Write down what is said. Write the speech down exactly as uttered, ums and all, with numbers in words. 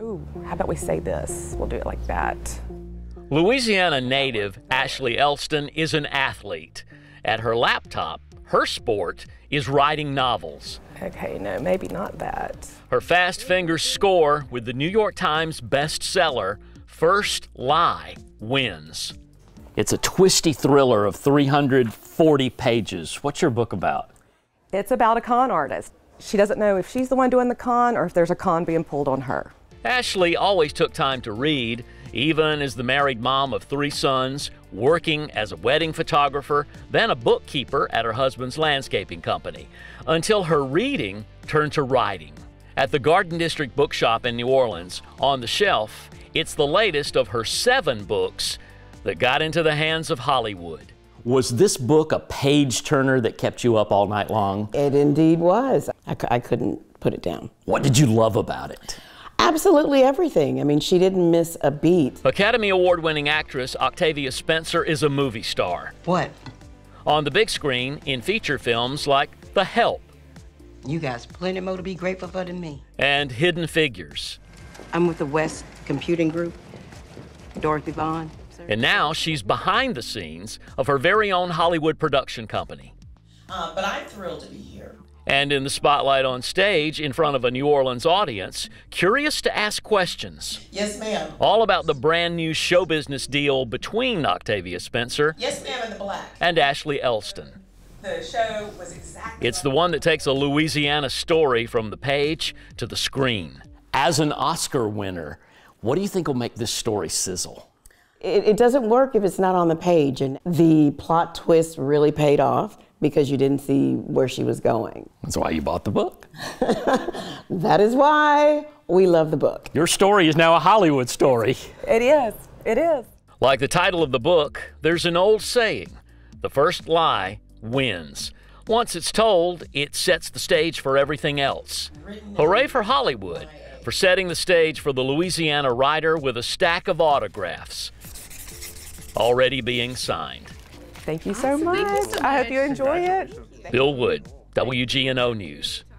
Ooh, how about we say this? We'll do it like that. Louisiana native Ashley Elston is an athlete. At her laptop, her sport is writing novels. Okay, no, maybe not that. Her fast fingers score with the New York Times bestseller, First Lie Wins. It's a twisty thriller of three hundred forty pages. What's your book about? It's about a con artist. She doesn't know if she's the one doing the con or if there's a con being pulled on her. Ashley always took time to read, even as the married mom of three sons, working as a wedding photographer, then a bookkeeper at her husband's landscaping company, until her reading turned to writing. At the Garden District Bookshop in New Orleans, on the shelf, it's the latest of her seven books that got into the hands of Hollywood. Was this book a page-turner that kept you up all night long? It indeed was. I, I couldn't put it down. What did you love about it? Absolutely everything. I mean, she didn't miss a beat. Academy Award-winning actress Octavia Spencer is a movie star. What? On the big screen in feature films like The Help. You guys plenty more to be grateful for than me. And Hidden Figures. I'm with the West Computing Group, Dorothy Vaughn. And now she's behind the scenes of her very own Hollywood production company. Uh, but I'm thrilled to be here. And in the spotlight on stage in front of a New Orleans audience, curious to ask questions. Yes, ma'am. All about the brand new show business deal between Octavia Spencer Yes, ma'am, in the black. and Ashley Elston. The show was exactly It's the one that takes a Louisiana story from the page to the screen. As an Oscar winner, what do you think will make this story sizzle? It, it doesn't work if it's not on the page, and the plot twist really paid off because you didn't see where she was going. That's why you bought the book. That is why we love the book. Your story is now a Hollywood story. It is. It is. Like the title of the book, there's an old saying, the first lie wins. Once it's told, it sets the stage for everything else. Hooray for Hollywood for setting the stage for the Louisiana writer with a stack of autographs already being signed. Thank you so much. I hope you enjoy it. Bill Wood, W G N O News.